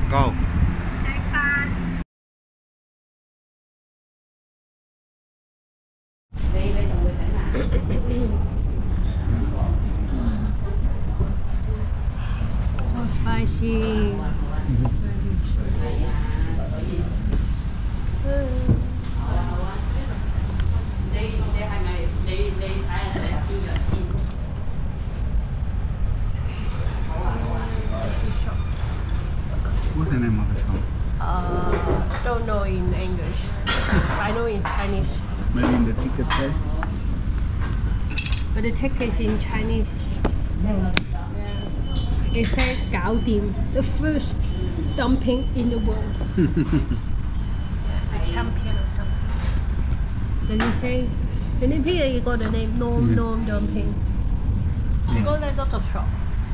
Go. So spicy. What's the name of the shop? Don't know in English. I know in Chinese. Maybe in the ticket say? But the ticket is in Chinese. Yeah. It says Gao Dim, the first dumpling in the world. A champion or something. Then it say, and then here you got the name Nom Dumpling. You go there lots of shop.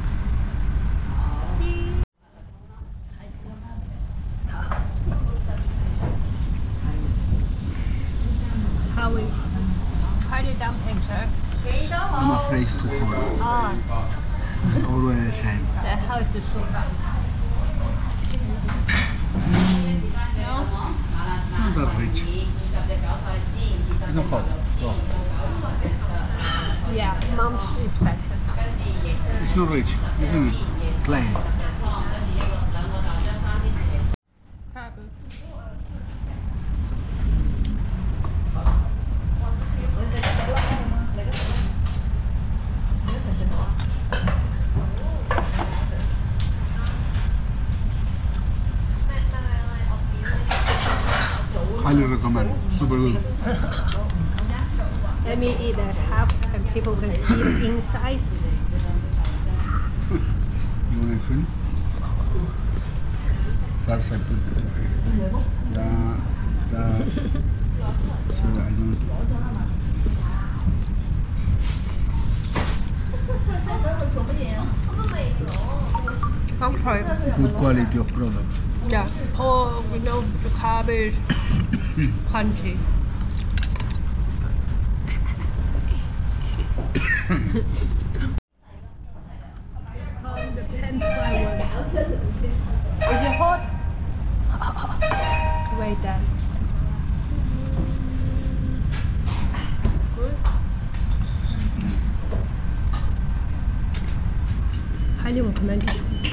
How is Friday dumpling, sir? I'm afraid it's too hot. Always the same. How is the soup? Not that rich. It's not hot. Oh. Yeah, mom's is better. It's not rich, isn't it? Plain. Highly recommend. Super good. Let me eat a half and people can see the inside. You want to film? First I put the so I don't. Okay. Good quality of product. Yeah, pour, you know, the cabbage, crunchy. The pen fly one. Is it hot? Wait then. Good. Highly recommended.